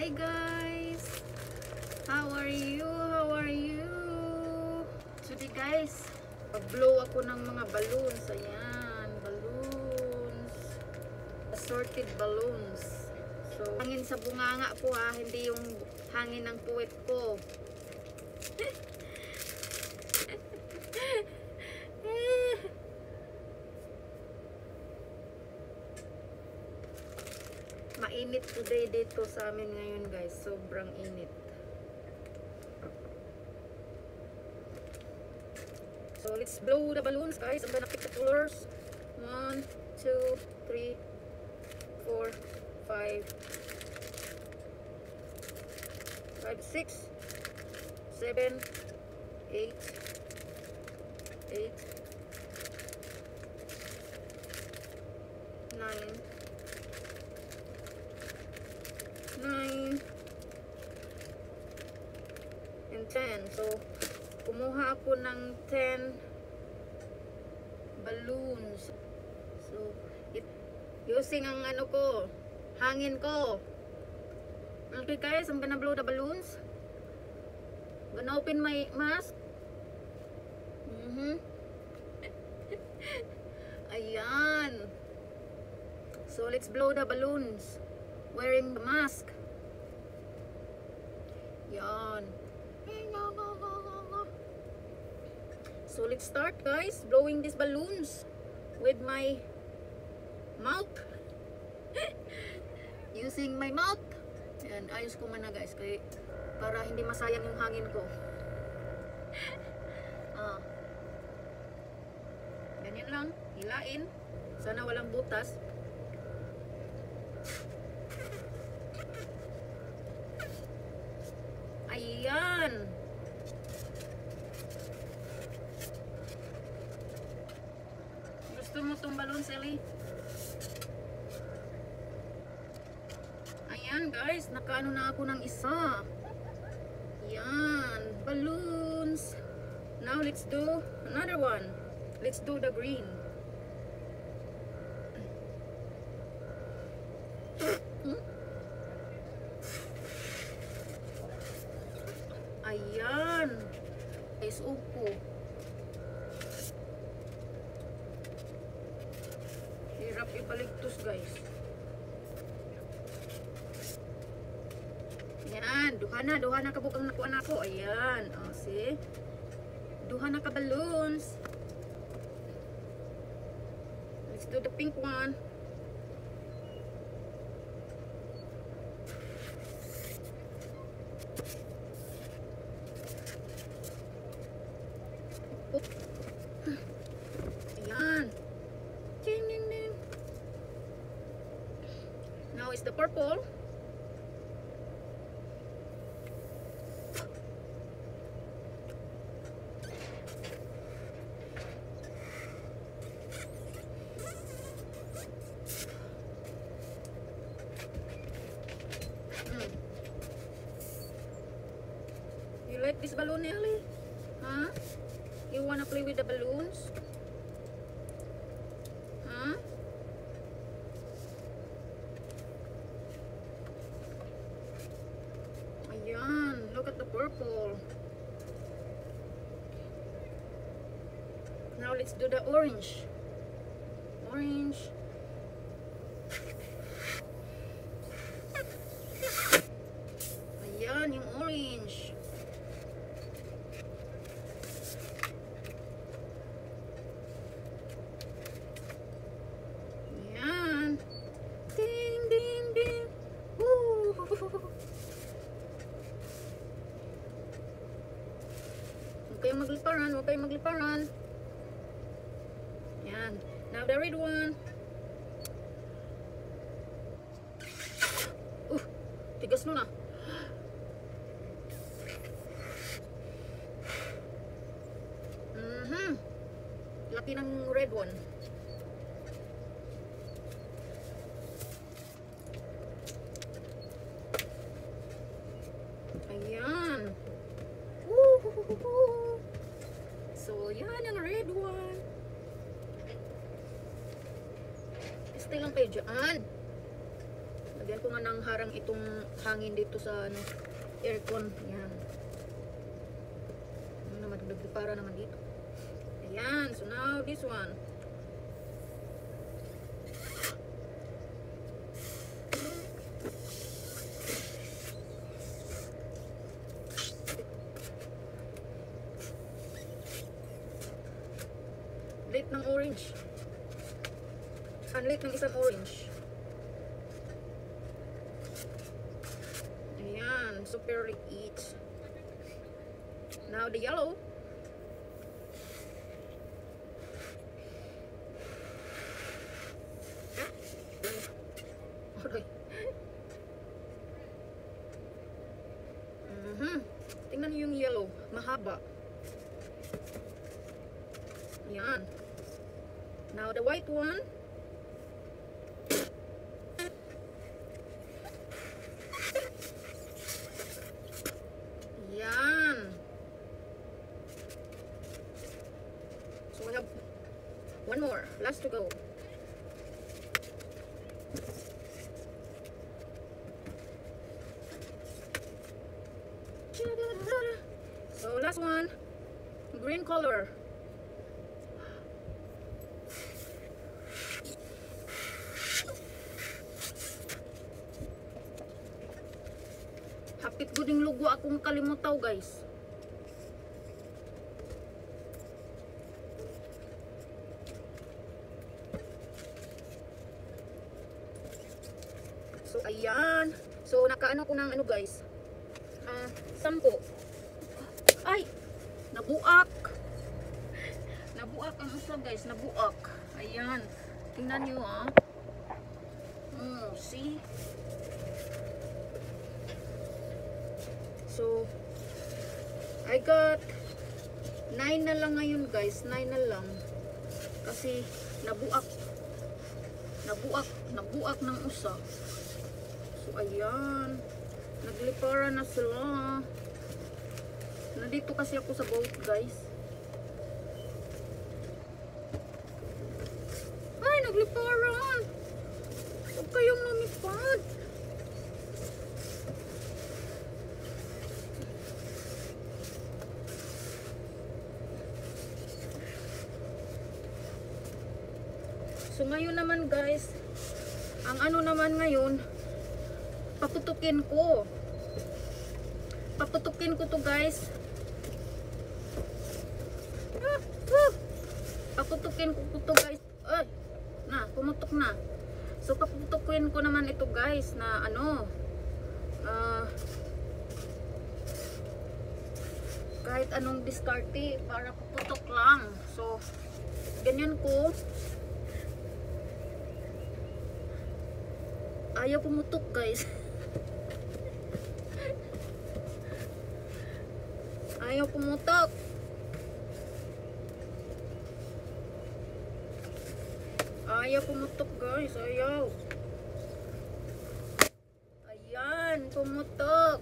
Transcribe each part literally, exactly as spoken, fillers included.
Hi guys! How are you? How are you? Today guys, pag-blow ako ng mga balloons. Ayan, balloons. Assorted balloons. So, hangin sa bunganga po ha, hindi yung hangin ng puwet ko. Mainit today dito sa amin ngayon guys. Sobrang init. So let's blow the balloons guys. I'm gonna pick the colors. One, two, three, four, five, five, six, seven, eight, eight, nine, nine, and ten. So, kumuha ako ng ten balloons. So, it, using ang ano ko, hangin ko. Okay guys, I'm gonna blow the balloons. I'm gonna open my mask. Mm-hmm. Ayan. So, let's blow the balloons wearing the mask. Yan. So let's start guys, blowing these balloons with my mouth. Using my mouth. Yan, ayos ko muna guys, kaya para hindi masayang yung hangin ko. Ah. Ganyan lang, hilain. Sana walang butas. Ayan. Gusto mo itong balloon, Sally? Ayan guys, nakaano na ako ng isa. Ayan, balloons. Now let's do another one. Let's do the green. Ayan. Guys, upo. Hirap ibaligtos, guys. Ayan. Duha na. Duha na kabukang nakuha na ako. Ayan. O, see? Duha na ka balloons. Let's do the pink one. Ayan. Ding, ding, ding. Now is the purple. Hmm. You like this balloon, Ellie? Huh? You wanna play with the balloons? Huh? Ayan, look at the purple. Now let's do the orange. Orange. Ayan, yung orange. Huwag kayong magliparan, huwag kayong magliparan. Yan. Now the red one. Uh, tigas nun ah. Mm-hmm. Laki ng red one. Ayan. Woo! So, yan ang red one. Stay lang kayo dyan. Lagyan ko nga ng harang itong hangin dito sa ano, aircon. Yan. Ano naman, nagpipara naman dito. Ayan. So now, this one. Late ng orange. Unlate ng isang orange. Ayan, super eat. Now the yellow. Aray. Mhm. Tingnan niyo yung yellow, mahaba. Ayan. Now the white one. Yan. So we have one more. Last to go. So last one. Green color. Hapit guding lugo akong kalimutaw, guys. So ayan. So nakaano ko ng ano, guys. Ah, uh, sampo. Ay, nabuak. Nabuak ang isa, guys, nabuak. Ayan. Tingnan niyo, ah. Oh, see? So, I got nine na lang ngayon, guys. nine na lang. Kasi, nabuak. Nabuak. Nabuak ng usa. So, ayan. Naglipara na sila. Nandito kasi ako sa boat, guys. Ay, nagliparan. Huwag kayong lumipad. So ngayon naman, guys, ang ano naman ngayon, paputukin ko. Paputukin ko to, guys. Ah, ah. Paputukin ko to, guys. Ay, na, pumutok na. So paputukin ko naman ito, guys, na ano, uh, kahit anong diskarte para puputok lang. So, ganyan ko. Ayaw pumutok, guys. Ayaw pumutok. Ayaw pumutok, guys. Ayaw. Ayan, pumutok.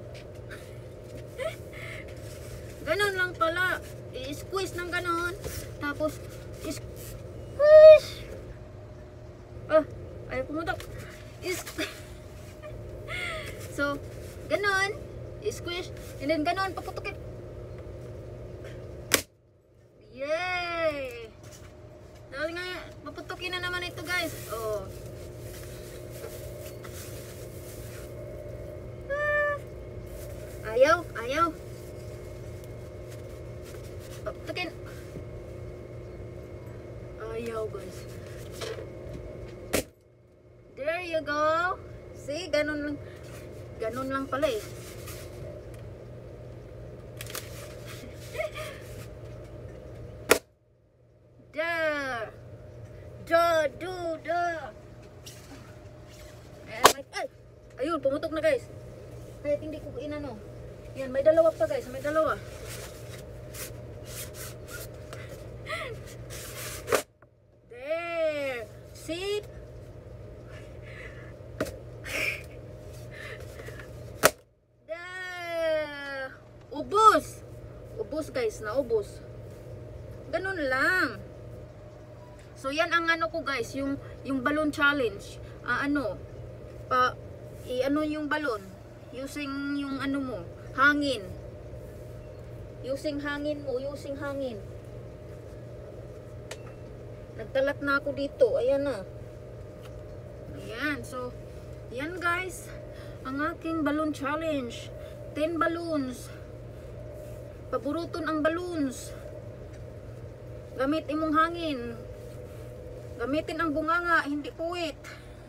Ganon lang pala. I-squeeze ng ganon. Tapos, i-squeeze. Ah, ayaw pumutok. Is so, ganon, i-squish, and then ganon, paputukin. Yay! Dahil nga, paputukin na naman ito, guys. Oh. Ah. Ayaw, ayaw. Paputukin. Ayaw, guys. There you go. See, ganun lang. Ganun lang pala eh. Da. Da, do, da. Ay, ay. Ayun, pumutok na, guys. Kahit hindi ko inano. Yan, may dalawa pa, guys. May dalawa. There. See? Ubos. Ubos, guys, na ubos. Ganun lang. So yan ang ano ko, guys, yung yung balloon challenge. Uh, ano? pa i-ano yung balon using yung ano mo, hangin. Using hangin mo, using hangin. Nagtalat na ako dito. Ayan na. Ayan. So, yan guys. Ang aking balloon challenge. ten balloons. Paburuton ang balloons. Gamit imong hangin. Gamitin ang bunganga, hindi puwit.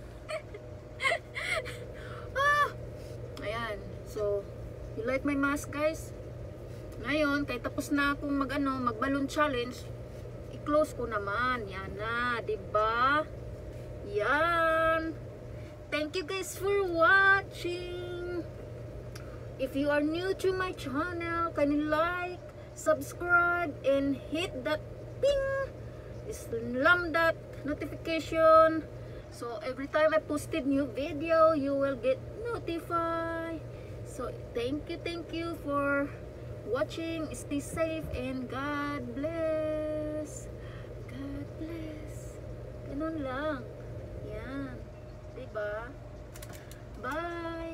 Ah. Ayan. So, you like my mask guys? Ngayon, kay tapos na akong mag, ano, mag balloon challenge, i-close ko naman. Yan na, diba? Yan. Thank you guys for watching. If you are new to my channel, can you like, subscribe, and hit that ping, slam that notification. So every time I posted new video, you will get notified. So thank you, thank you for watching. Stay safe and God bless. God bless. Ganun lang. Yan. Diba? Bye.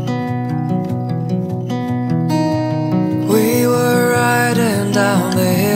We were riding down the hill.